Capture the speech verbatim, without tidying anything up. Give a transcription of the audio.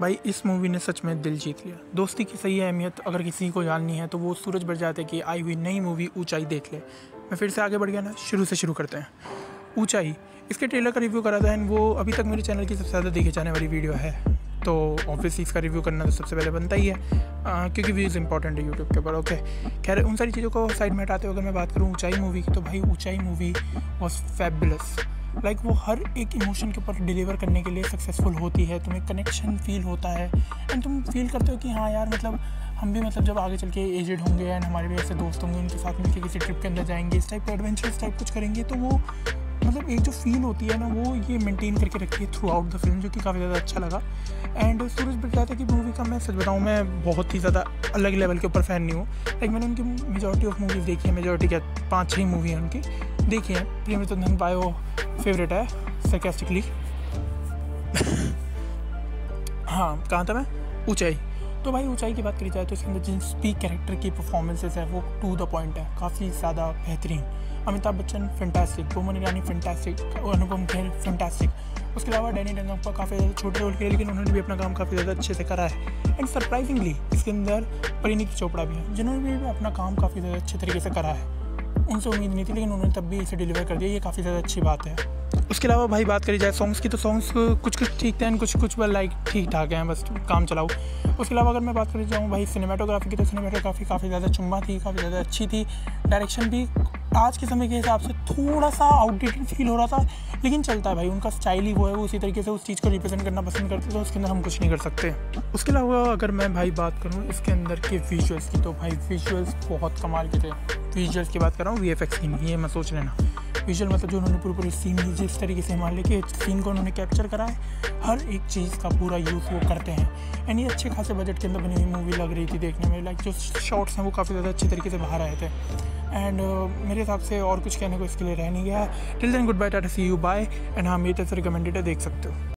भाई इस मूवी ने सच में दिल जीत लिया। दोस्ती की सही अहमियत अगर किसी को जाननी है तो वो सूरज बढ़ जाते कि आई हुई नई मूवी ऊंचाई देख ले। मैं फिर से आगे बढ़ गया ना, शुरू से शुरू करते हैं। ऊंचाई, इसके ट्रेलर का रिव्यू करा था एंड वो अभी तक मेरे चैनल की सबसे ज़्यादा देखी जाने वाली वीडियो है, तो ऑब्वियसली इसका रिव्यू करना तो सबसे पहले बनता ही है, आ, क्योंकि व्यूज़ इंपॉर्टेंट है यूट्यूब के ऊपर। ओके, खैर उन सारी चीज़ों को साइड में हटाते हुए अगर मैं बात करूँ ऊंचाई मूवी की, तो भाई Uunchai movie was fabulous. Like like, वो हर एक इमोशन के ऊपर डिलीवर करने के लिए सक्सेसफुल होती है। तुम्हें कनेक्शन फील होता है एंड तुम फील करते हो कि हाँ यार, मतलब हम भी मतलब जब आगे चल के एजेड होंगे एंड हमारे भी ऐसे दोस्त होंगे, उनके साथ मिलकर किसी ट्रिप के अंदर जाएंगे, इस टाइप का एडवेंचरस टाइप कुछ करेंगे, तो वो मतलब एक जो फील होती है ना, वो ये मेंटेन करके रखी है थ्रू आउट द फिल्म, जो कि काफ़ी ज़्यादा अच्छा लगा। एंड सूरज बड़जात्या की मूवी का मैं सच बताऊँ, मैं बहुत ही ज़्यादा अलग लेवल के ऊपर फ़ैन नहीं हूँ। लाइक मैंने उनकी मेजॉरिटी ऑफ मूवीज़ देखी है, मेजॉरिटी क्या पाँच छः मूवी हैं उनकी देखी हैं। प्रेम रतन बायो फेवरेट है सरकास्टिकली। हाँ, कहाँ था मैं? ऊंचाई। तो भाई ऊंचाई की बात करी जाए तो इसके अंदर जिन स्पीक कैरेक्टर की परफॉर्मेंसेस है वो टू द पॉइंट है, काफ़ी ज़्यादा बेहतरीन। Amitabh Bachchan fantastic, Boman Irani fantastic, Anupam Kher fantastic. उसके अलावा डैनी डेंजोंगपा काफ़ी ज़्यादा छोटे रोल किए, लेकिन उन्होंने भी अपना काम काफ़ी ज़्यादा अच्छे से करा है। एंड सरप्राइजिंगली इसके अंदर परिणीति चोपड़ा भी है, जिन्होंने भी अपना काम काफ़ी ज़्यादा अच्छे तरीके से करा है। उनसे उम्मीद नहीं थी, लेकिन उन्होंने तब भी इसे डिलीवर कर दिया, ये काफ़ी ज़्यादा अच्छी बात है। उसके अलावा भाई बात करी जाए सॉन्ग्स की, तो सॉन्ग्स कुछ कुछ ठीक थे, कुछ कुछ लाइक ठीक ठाक हैं, बस काम चलाओ। उसके अलावा अगर मैं बात करी जाऊँ भाई सिनेमाटोग्राफी की, तो सिनेमाटोग्राफी काफ़ी ज़्यादा चुम्बा थी, काफ़ी ज़्यादा अच्छी थी। डायरेक्शन भी आज के समय के हिसाब से थोड़ा सा आउटडेटेड फील हो रहा था, लेकिन चलता है भाई, उनका स्टाइल ही वो है, वो उसी तरीके से उस चीज़ को रिप्रेजेंट करना पसंद करते, तो उसके अंदर हम कुछ नहीं कर सकते। उसके अलावा अगर मैं भाई बात करूँ इसके अंदर के विजुअल्स की, तो भाई विजुअल्स बहुत कमाल के थे। विजुअल्स की बात कर रहा हूँ, वी एफ एक्स की नहीं, ये मैं सोच लेना। विजुअल मतलब जो उन्होंने पूरी पूरी सीन जिस तरीके से मान लेके सीन को उन्होंने कैप्चर करा है, हर एक चीज़ का पूरा यूज़ वो करते हैं। एंड ये अच्छे खासे बजट के अंदर बनी हुई मूवी लग रही थी देखने में। लाइक जो शॉट्स हैं वो काफ़ी ज़्यादा अच्छे तरीके से बाहर आए थे। एंड uh, मेरे हिसाब से और कुछ कहने को इसके लिए रह नहीं गया। Till then good bye, tata, see you, bye. And हाँ, मेरी तरफ से रिकमेंडेड है, देख सकते हो।